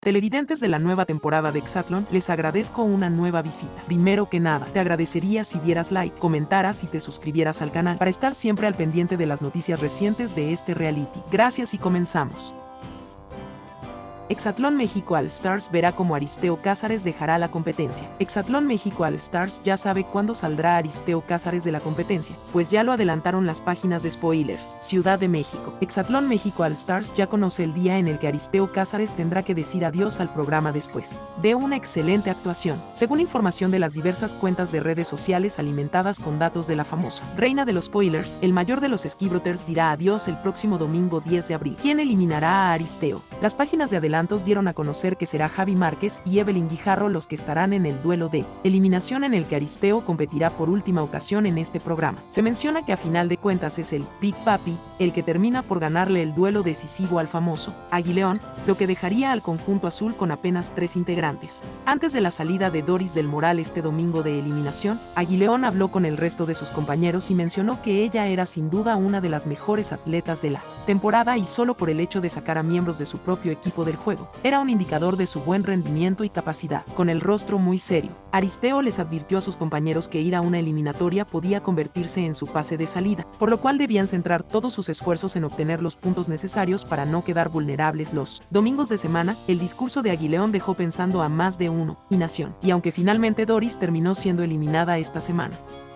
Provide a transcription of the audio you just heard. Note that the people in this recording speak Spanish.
Televidentes de la nueva temporada de Exatlón, les agradezco una nueva visita. Primero que nada, te agradecería si dieras like, comentaras y te suscribieras al canal para estar siempre al pendiente de las noticias recientes de este reality. Gracias y comenzamos. Exatlón México All Stars verá cómo Aristeo Cázares dejará la competencia. Exatlón México All Stars ya sabe cuándo saldrá Aristeo Cázares de la competencia, pues ya lo adelantaron las páginas de spoilers. Ciudad de México. Exatlón México All Stars ya conoce el día en el que Aristeo Cázares tendrá que decir adiós al programa después de una excelente actuación. Según información de las diversas cuentas de redes sociales alimentadas con datos de la famosa reina de los spoilers, el mayor de los Skibrothers dirá adiós el próximo domingo 10 de abril. ¿Quién eliminará a Aristeo? Las páginas de adelanto dieron a conocer que será Javi Márquez y Evelyn Guijarro los que estarán en el duelo de eliminación en el que Aristeo competirá por última ocasión en este programa. Se menciona que a final de cuentas es el Big Papi el que termina por ganarle el duelo decisivo al famoso Aguileón, lo que dejaría al conjunto azul con apenas 3 integrantes. Antes de la salida de Doris del Moral este domingo de eliminación, Aguileón habló con el resto de sus compañeros y mencionó que ella era sin duda una de las mejores atletas de la temporada y solo por el hecho de sacar a miembros de su propio equipo del juego era un indicador de su buen rendimiento y capacidad. Con el rostro muy serio, Aristeo les advirtió a sus compañeros que ir a una eliminatoria podía convertirse en su pase de salida, por lo cual debían centrar todos sus esfuerzos en obtener los puntos necesarios para no quedar vulnerables los domingos de semana. El discurso de Aguileón dejó pensando a más de uno y nación, y aunque finalmente Doris terminó siendo eliminada esta semana,